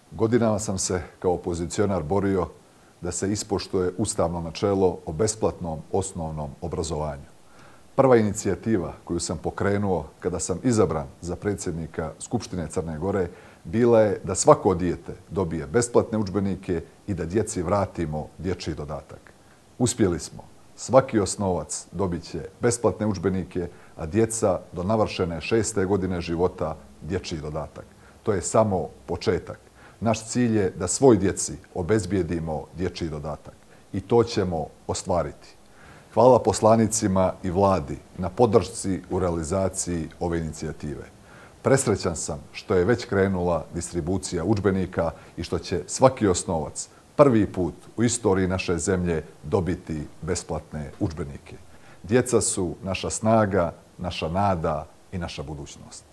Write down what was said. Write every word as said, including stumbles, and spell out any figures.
Godinama sam se kao opozicionar borio da se ispoštuje ustavno načelo o besplatnom osnovnom obrazovanju. Prva inicijativa koju sam pokrenuo kada sam izabran za predsjednika Skupštine Crne Gore bila je da svako dijete dobije besplatne udžbenike i da djeci vratimo dječji dodatak. Uspjeli smo. Svaki osnovac dobit će besplatne udžbenike, a djeca do navršene šeste godine života dječji dodatak. To je samo početak. Naš cilj je da svoj djeci obezbijedimo dječji dodatak i to ćemo ostvariti. Hvala poslanicima i vladi na podršci u realizaciji ove inicijative. Presrećan sam što je već krenula distribucija udžbenika i što će svaki osnovac prvi put u istoriji naše zemlje dobiti besplatne udžbenike. Djeca su naša snaga, naša nada i naša budućnost.